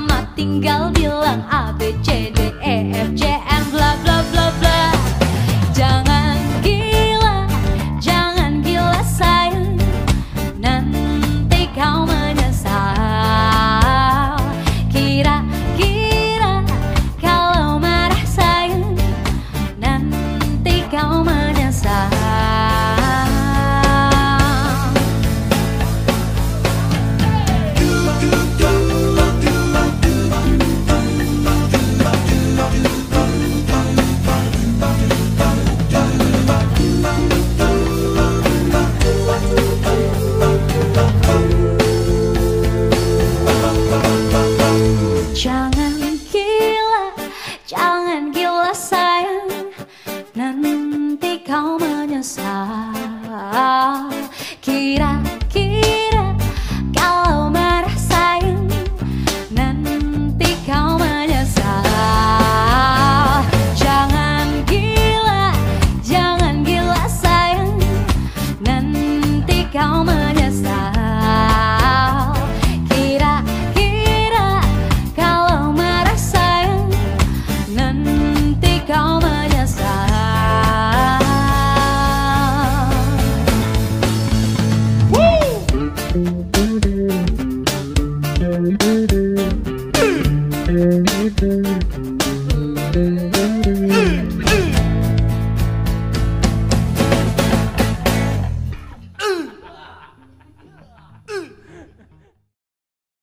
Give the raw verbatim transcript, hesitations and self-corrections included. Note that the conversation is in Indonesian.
Mama tinggal bilang A B C D E F G N bla bla bla bla. Jangan gila, jangan gila sayang, nanti kau menyesal. Kira-kira kalau marah sayang, nanti kau menyesal. Jangan gila, jangan gila sayang, nanti kau menyesal. Kira-kira kalau marah sayang, nanti kau menyesal. Jangan gila, jangan gila sayang, nanti kau menyesal. Kira-kira kalau marah sayang, nanti kau menyesal. Woo!